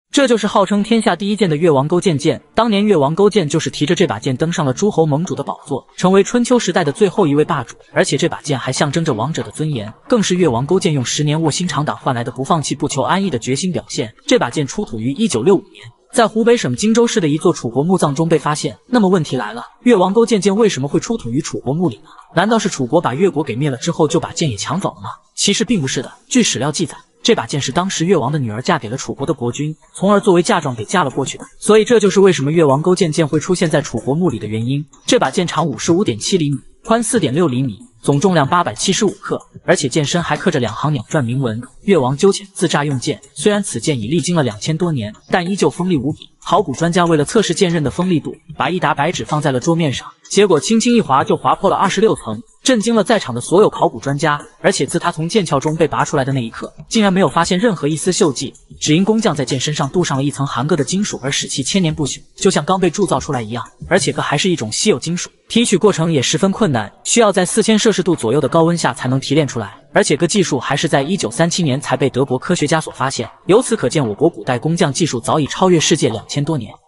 这就是号称天下第一剑的越王勾践剑。当年越王勾践就是提着这把剑登上了诸侯盟主的宝座，成为春秋时代的最后一位霸主。而且这把剑还象征着王者的尊严，更是越王勾践用10年卧薪尝胆换来的不放弃、不求安逸的决心表现。这把剑出土于1965年，在湖北省荆州市的一座楚国墓葬中被发现。那么问题来了，越王勾践剑为什么会出土于楚国墓里呢？难道是楚国把越国给灭了之后就把剑也抢走了吗？其实并不是的。据史料记载，这把剑是当时越王的女儿嫁给了楚国的国君，从而作为嫁妆给嫁了过去的。所以这就是为什么越王勾践剑会出现在楚国墓里的原因。这把剑长55.7厘米，宽4.6厘米，总重量875克，而且剑身还刻着2行鸟篆铭文：越王纠浅自诈用剑。虽然此剑已历经了2000多年，但依旧锋利无比。考古专家为了测试剑刃的锋利度，把一沓白纸放在了桌面上，结果轻轻一划就划破了26层，震惊了在场的所有考古专家。而且自他从剑鞘中被拔出来的那一刻，竟然没有发现任何一丝锈迹，只因工匠在剑身上镀上了一层含铬的金属而使其千年不朽，就像刚被铸造出来一样。而且铬还是一种稀有金属，提取过程也十分困难，需要在4000摄氏度左右的高温下才能提炼出来。而且铬技术还是在1937年才被德国科学家所发现。由此可见，我国古代工匠技术早已超越世界2000多年。